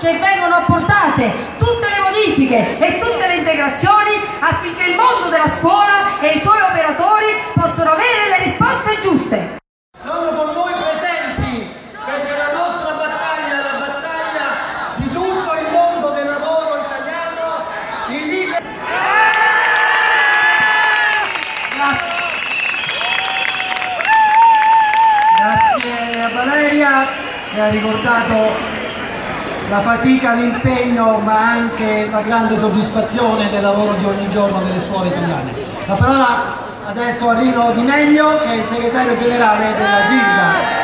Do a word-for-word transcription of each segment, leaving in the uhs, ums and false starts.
che vengono apportate tutte le modifiche e tutte le integrazioni affinché il mondo della scuola e i suoi operatori possano avere le risposte giuste. Sono con voi presenti perché la nostra battaglia è la battaglia di tutto il mondo del lavoro italiano. I leader... Grazie. Grazie a Valeria che ha ricordato la fatica, l'impegno ma anche la grande soddisfazione del lavoro di ogni giorno delle scuole italiane. La parola adesso a Rino Di Meglio che è il segretario generale della Gilda.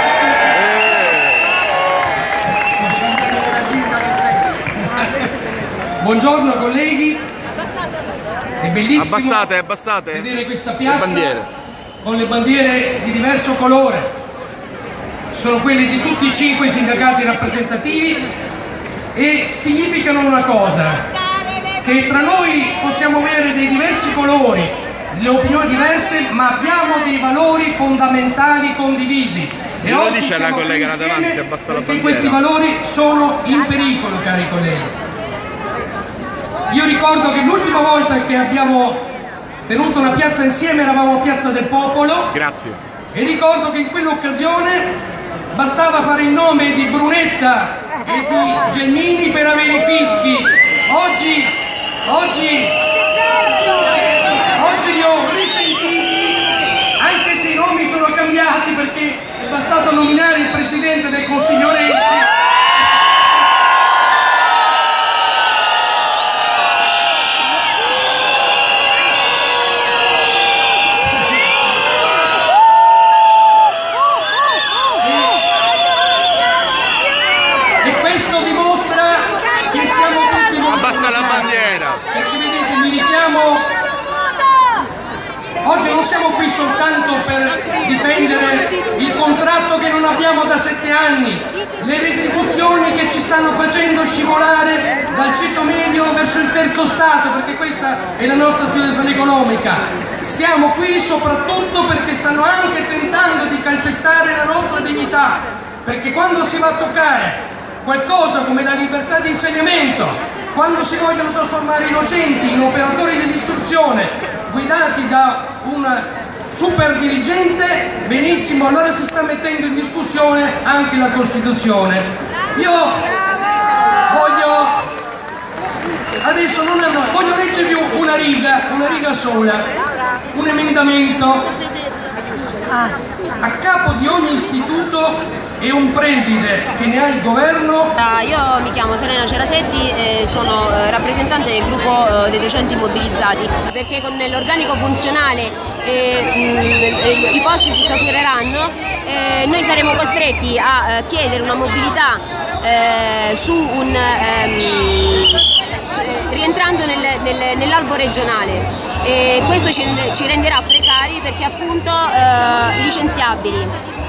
Buongiorno colleghi, è bellissimo abbassate, abbassate. vedere questa piazza le con le bandiere di diverso colore. Sono quelle di tutti i cinque sindacati rappresentativi e significano una cosa, che tra noi possiamo avere dei diversi colori, delle opinioni diverse, ma abbiamo dei valori fondamentali condivisi. E lo oggi dice la siamo collega qui là davanti, insieme si abbassa la perché bandiera. questi valori sono in pericolo, cari colleghi. Io ricordo che l'ultima volta che abbiamo tenuto una piazza insieme eravamo a Piazza del Popolo. Grazie. E ricordo che in quell'occasione bastava fare il nome di Brunetta e di Gelmini per avere i fischi. Oggi, oggi, oggi li ho risentiti, anche se i nomi sono cambiati perché è bastato nominare il Presidente del Consiglio Renzi. Questo dimostra che siamo tutti molto Abbassa la bandiera. Perché vedete, mi richiamo, oggi non siamo qui soltanto per difendere il contratto che non abbiamo da sette anni, le retribuzioni che ci stanno facendo scivolare dal ceto medio verso il terzo Stato, perché questa è la nostra situazione economica. Stiamo qui soprattutto perché stanno anche tentando di calpestare la nostra dignità, perché quando si va a toccare qualcosa come la libertà di insegnamento, quando si vogliono trasformare i docenti in operatori dell'istruzione guidati da un super dirigente, benissimo, allora si sta mettendo in discussione anche la Costituzione. Io voglio, adesso non è una, voglio leggervi una riga, una riga sola, un emendamento. A capo di ogni istituto e un preside che ne ha il governo. Io mi chiamo Serena Cerasetti e sono rappresentante del gruppo dei docenti mobilizzati, perché con l'organico funzionale eh, i posti si satureranno, eh, noi saremo costretti a eh, chiedere una mobilità eh, su un, ehm, rientrando nel, nel, nell'albo regionale, e questo ci, ci renderà precari perché appunto eh, licenziabili.